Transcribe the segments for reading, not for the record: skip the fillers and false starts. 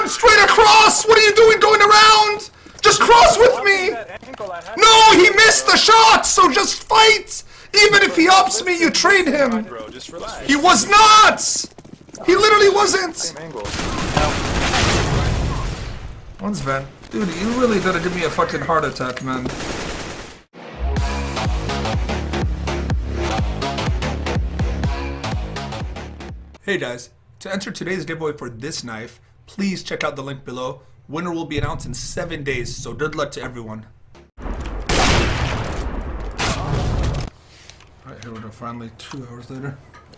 straight across! What are you doing going around? Just cross with me! No, he missed the shot, so just fight! Even if he ups me, you trade him! He was not! He literally wasn't! One's Ven. Dude, you really gotta give me a fucking heart attack, man. Hey guys, to enter today's giveaway for this knife, please check out the link below. Winner will be announced in 7 days, so good luck to everyone. Alright, here we go, finally 2 hours later.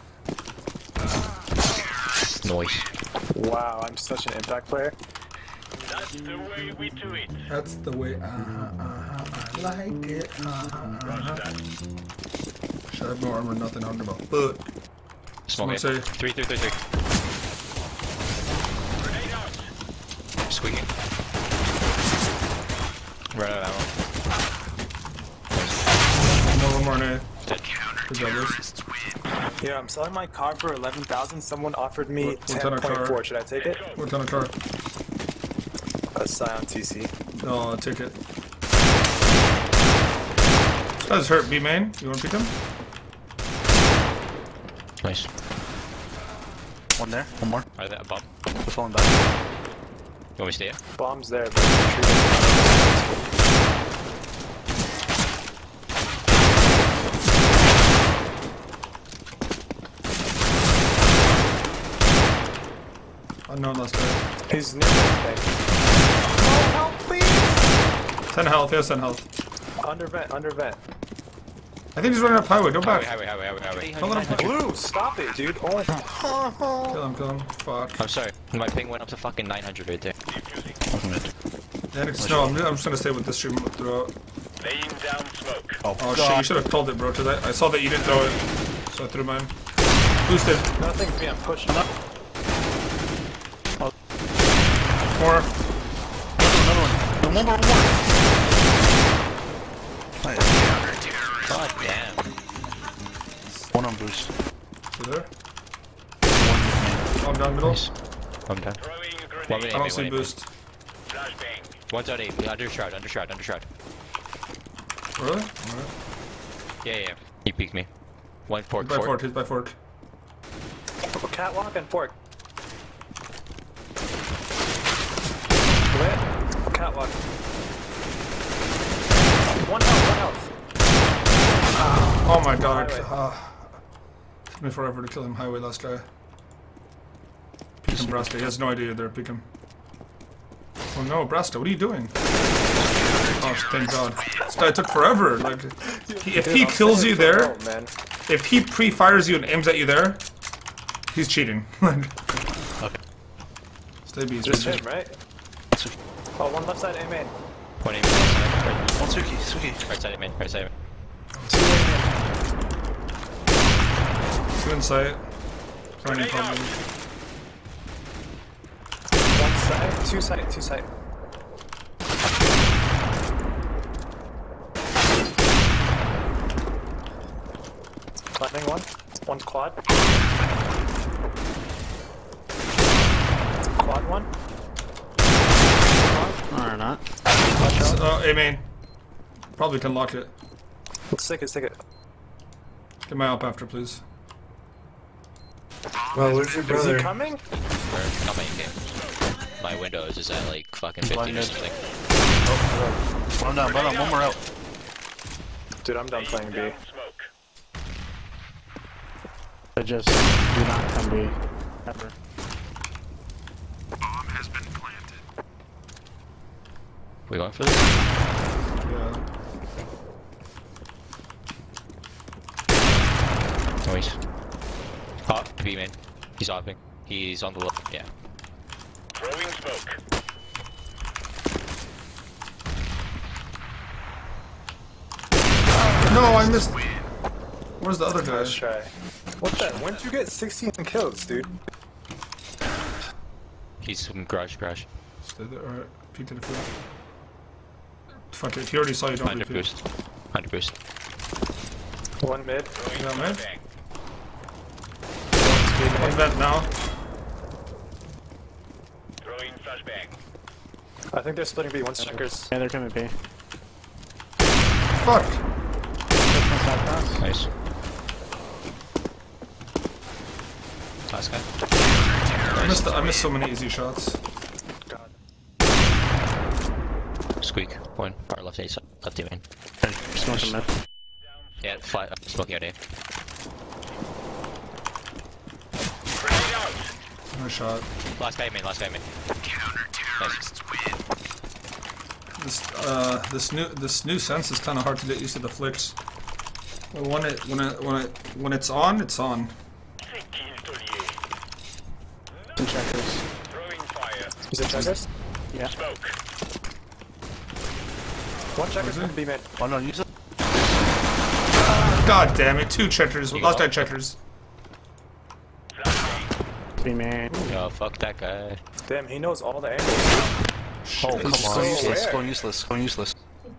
Nice. Wow, I'm such an impact player. That's the way we do it. That's the way, I like it, Should have no armor, nothing, I don't give a fuck. Smoke Say. 3. Grenade out. Squeaking. Run out of ammo. No one more nade. Dead. Good job, Liz. Yeah, I'm selling my car for 11,000. Someone offered me What kind of car? 10.4. Should I take it? What kind of car? A Scion TC. No, I'll take it. This guy's hurt, B-main. You wanna pick him? Nice. One there, one more. Are they a bomb? They're falling back. You want me to stay here? Bomb's there. But Unknown last guy. he's near me. Oh, help, please! 10 health, he has 10 health. Under vent, under vent. I think he's running up highway, go back. Highway. Don't let him Blue, stop it, dude. Oh. kill him. Fuck. I'm sorry. My ping went up to fucking 900 right there. Yeah, no, I'm just gonna stay with this stream throughout. Laying down smoke. Oh shit, you should have called it, bro, cause I saw that you didn't throw it. So I threw mine. Boosted. Nothing's being pushed up. More. Another one. No, one more. Nice. God damn. One on boost. You there? I'm down middle. Nice. I'm done. Throwing a One grenade. minute, I don't see boost. Flashbang. One's out 8. Under shroud. Really? Alright. Yeah. He peeked me. One fork. He's by fork, he's by fork. Catwalk and fork. Lit. Catwalk. One health. Oh my god, Highway. took me forever to kill him. Highway, last guy. Peek him, Brasta. He has no idea there. Peek him. Oh no, Brasta, what are you doing? Oh, thank god. This guy took forever. Like, if he kills you there, man. if he pre-fires you and aims at you there, he's cheating. Stay B. Just him, right? Oh, one left side, aim in. One aim. One Suki. Right side, man. Right side. Two in sight. Planning problem. One side, two side. Climbing one. One's quad. Quad one. Or not. A main. Probably can lock it. Let's take it. Get my up after, please. Well, where's your Is brother? he coming? Where? Not my game. My window is just at like fucking 15 or Blinded. something. One down, one more out. Dude, I'm done playing B. Down smoke. I just do not come B. Ever. We going for this? Yeah. Noise. Hop, B man. He's hopping. He's on the left. Yeah. Throwing smoke. No, I missed. Where's the other guy? Let's try. What the? When did you get 16 kills, dude? He's in garage. Stay there. Alright. Peek to the field. Fuck it. He already saw you. Don't 100 repeat. boost. 100 boost. One mid. Yeah, man. Bang. One vent now. Throwing Throwing flashbang. I think they're splitting B. One's checkers. Yeah, they're coming B. Fuck! Nice. Last guy. I missed so many easy shots. God. Squeak. One. Far left A side. Left A main. Just going to mid. Yeah, fly. Smoking out A. Grenade out. No shot. Last guy main. Last guy main. Nice. This new sense is kind of hard to get used to the flicks. But when it's on, it's on. Some checkers. Throwing fire. Is it checkers? Yeah. Smoke. One checker's going to be mid. Oh no, use it. God damn it! 2 checkers. Last guy checkers. Flashbang. B main. Yo, fuck that guy. Damn, he knows all the angles. Oh, come So on. Useless. rare. Going useless. Going useless.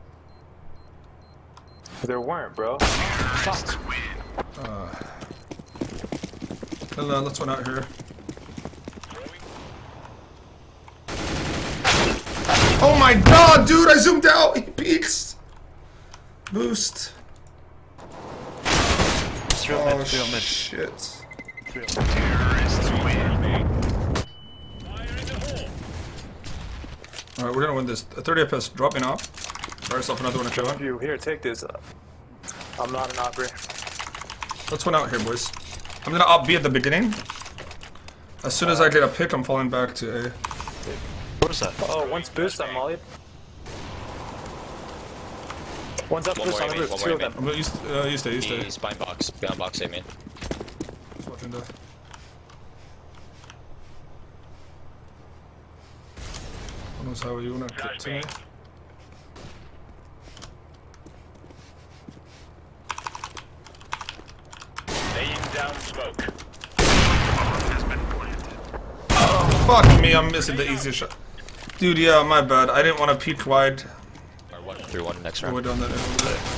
There weren't, bro. Let's one out here. Oh my god, dude! I zoomed out. He peeks. Boost. Three on Oh mid. Three on mid. shit. Three on Alright, we're gonna win this. 30 FPS dropping off. Try yourself another one to kill him. You here, take this. I'm not an operator. Let's one out here, boys. I'm gonna up B at the beginning. As soon as I get a pick, I'm falling back to A. What is that? Oh, one's boost on Molly. One's up One boost more on the main, roof. one Two more of them. I'm gonna use A. He's behind box. Behind box A main. Watching the. Who knows how you wanna kick to me? Laying down smoke. Fuck me, I'm missing the easiest shot. Dude, yeah, my bad. I didn't want to peek wide. Or 1-3-1 next We're round. down that end.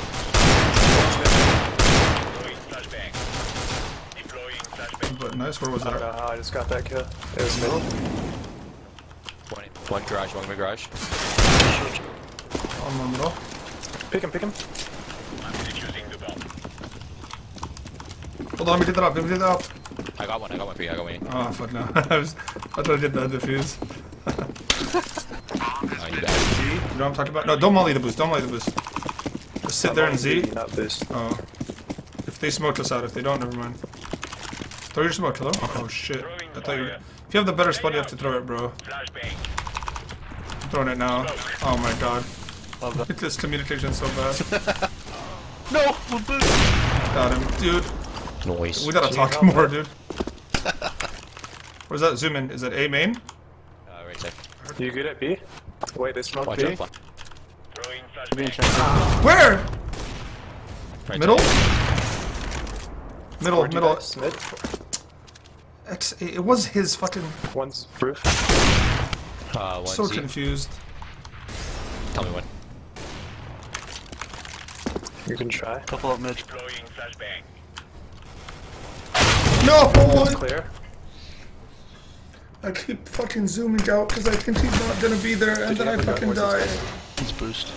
Throwing flashbang. Deploying flashbang. But nice, where was I don't that? know how I just got that kill. It was mid. One garage. One garage. On the middle. Pick him, pick him. I'm defusing the bomb. Hold on, let me get that up, let me get that up. I got one for you. I got one. Oh, fuck no. I thought I did that defuse. Oh, you got it. Z? You know what I'm talking about? No, don't molly the boost, don't molly the boost. Just sit there and Z. Not boost. Oh. If they smoked us out, if they don't, never mind. Throw your smoke, hello? Oh shit. I thought you. If you have the better spot, you have to throw it, bro. Flashbang. I'm throwing it now. Oh my god. Love that. This communication so bad. No! Boost! Got him. Dude, Noise. we gotta talk more, dude. Where's that? Zoom in. Is it A main? Right side. You good at B? Wait, they smoked Watch B? out. Throwing Being flashbang. checkers. Where? Right Middle? side. Middle, Where'd you middle. guys? Mid? It was his fucking. One's roof. One So Z. confused. Tell me when. You can try. Couple up mid. Deploying flashbang. No! Clear. I keep fucking zooming out because I think he's not gonna be there, and then I fucking die. He's boost.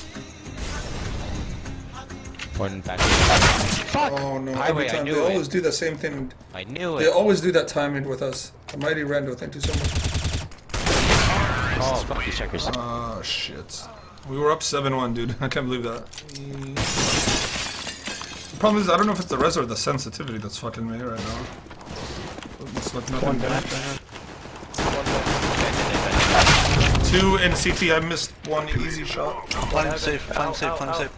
One back. Oh no! Highway, Every I time knew they it. always do the same thing. I knew They it. always do that timing with us. The mighty Rando, thank you so much. Oh, fuck these checkers. Oh shit. We were up 7-1, dude. I can't believe that. The problem is, I don't know if it's the res or the sensitivity that's fucking me right now. Looks like nothing bad. 2 in CT, I missed one easy shot. Planning safe. Planning safe. Planning safe.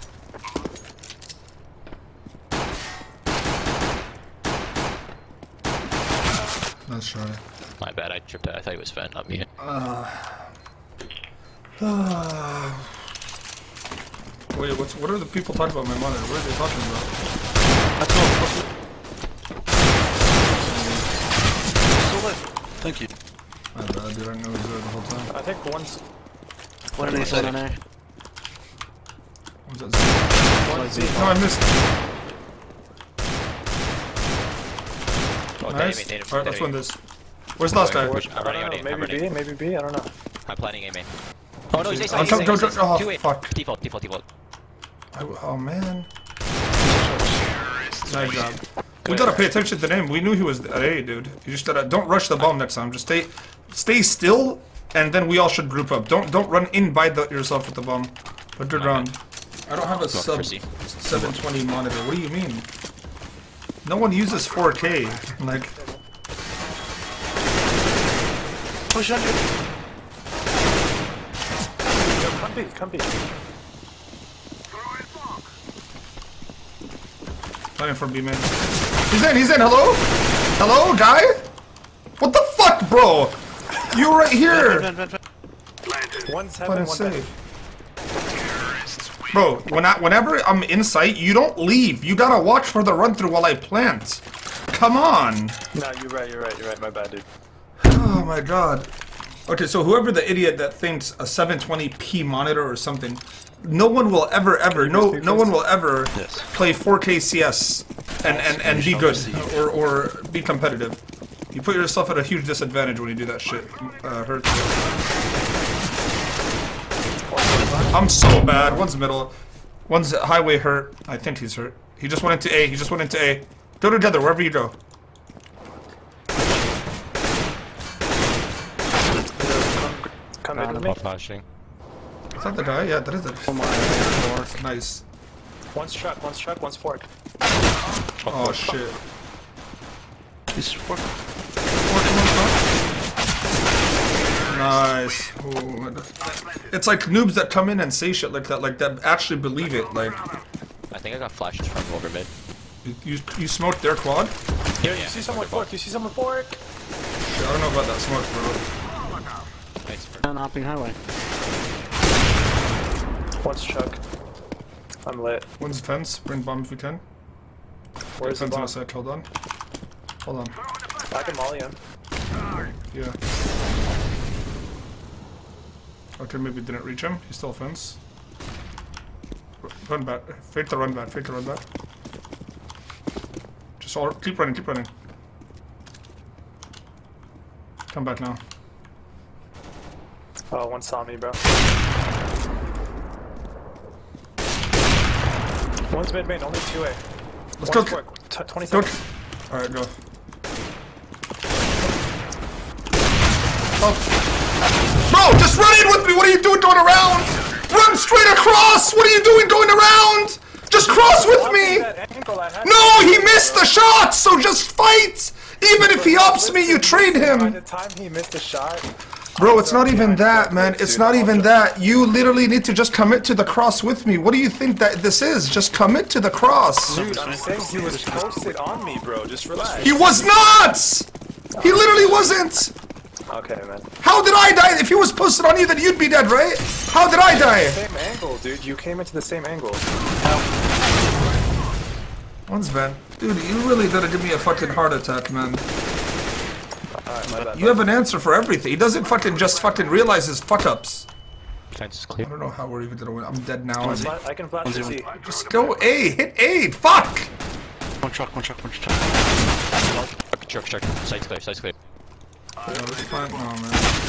Nice try. My bad. I tripped out. I thought it was Fen, not me. Wait, what are the people talking about my monitor? What are they talking about? That's all. Still lit. Thank you. My bad, dude. I know he was there the whole time. I think one's One in A One side. on A. What was that? one Z. No, I missed. Oh, Nice. native, Alright, let's win this. Where's the last guy? I'm I running don't out know, A. I'm maybe running. B, maybe B, I don't know. I'm planning A main. Oh no, he's A. Oh, He's don't- A. don't- He's A. oh, 2-8. fuck. Default. Oh man. Nice job. We gotta pay attention to him. We knew he was at A, dude. You just gotta don't rush the bomb next time. Just stay still, and then we all should group up. Don't run in by yourself with the bomb. Put it around. I don't have a sub Chrissy. 720 monitor. What do you mean? No one uses 4K. Like, Push on you. Yo, come B. planning for B man. He's in. Hello, guy. What the fuck, bro? You right here. Vent. One's Playing heaven, one's safe. Bro, whenever I'm in sight, you don't leave. You gotta watch for the run through while I plant. Come on. No, you're right, my bad, dude. Oh my god. Okay, so whoever the idiot that thinks a 720p monitor or something, no one will ever no one will ever Yes. play 4K CS and be good or be competitive. You put yourself at a huge disadvantage when you do that shit. Hurts. I'm so bad. One's middle. One's highway hurt. I think he's hurt. He just went into A. Go together wherever you go. Come in with me. I'm flashing. Is that the guy? Yeah, that is it. Oh my. Nice. One's truck, one's fork. Oh shit. He's working. Nice. Ooh. It's like noobs that come in and say shit like that actually believe it. Like, I think I got flashes from over mid. you smoked their quad? Here, You see someone fork, Shit, I don't know about that smoke, bro. Nice. Down hopping highway. One's truck. I'm lit. One's fence. Bring bomb if you can. Where's the Fence in a bomb? sec. Hold on. I can molly him. Yeah. Okay, maybe didn't reach him. He's still fence. Run back. Fake the run back. Just keep running. Come back now. Oh, one saw me, bro. One's mid main, only 2A. Let's go. One's fork, 20 Go. seconds. Alright, go. Oh. Bro, just run in with me! What are you doing going around? Run straight across! What are you doing going around? Just cross with me! No, he missed the shot! So just fight! Even if he ups me, you trade By him! the time he missed the shot, Bro, it's not even that, man. It's not even that. You literally need to just commit to the cross with me. What do you think that this is? Just commit to the cross. dude, I'm saying he was posted on me, bro. Just relax. He was not! He literally wasn't! Okay, man. How did I die? If he was posted on you, then you'd be dead, right? How did I die? Same angle, dude. You came into the same angle. One's Van. Dude, you really gotta give me a fucking heart attack, man. Alright, my bad. You have an answer for everything. He doesn't just realize his fuck-ups. Fence is I clear. don't know how we're even gonna win. I'm dead now. I can flash the C. Just go A. Hit A. Fuck! One truck. Truck. Sight's clear. Oh, man.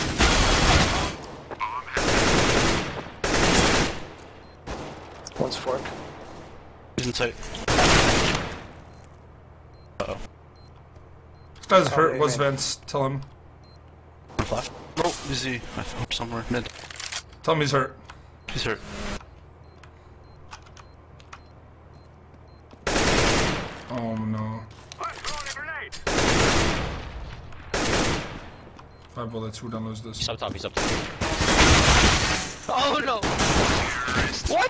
One's fork. He's inside. Uh-oh. This guy's hurt. Was Vance? Tell him. Flash. Oh, is he? I hope somewhere. Mid. Tell him he's hurt. He's hurt. Oh no. 5 bullets. Who don't lose this? He's up top. Oh no! What?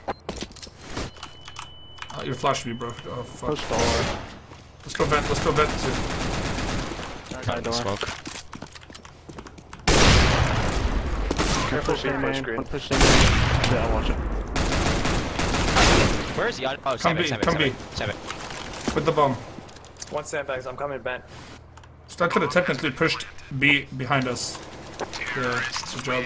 You flashed me, bro. Oh fuck. Push door. Let's go vent. Too. Got the smoke. Careful, Push in, push man. green. Push in. Yeah, I'll watch it. Where is he? Oh, Come B. With the bomb. One sandbags. I'm coming, Ben. So that could have technically pushed B behind us. Yeah, good job.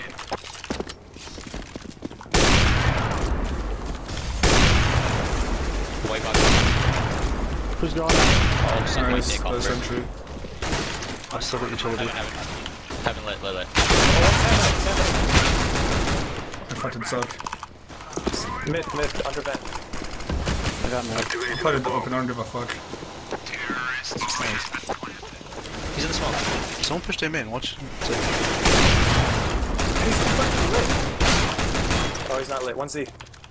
White box. Who's going? Oh, something Nice. take off That's first. entry. I still got utility. Heaven lit. I fucking suck. Mid, under vent. I got no. I played it open, I don't give a fuck. He's in the smoke. Someone pushed him in, watch. Oh, he's not lit. 1Z.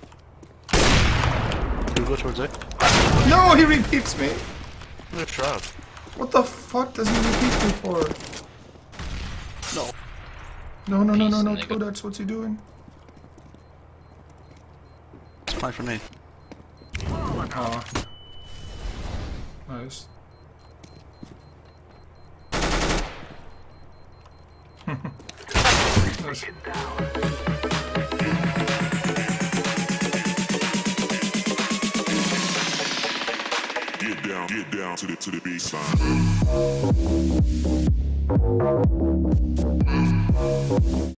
We'll go towards it. No, he repeats me! They've tried. What the fuck does he repeat me for? No. No, Peace, Codex, what's he doing? It's fine for me. Aw. Nice. Nice. Get down to the baseline.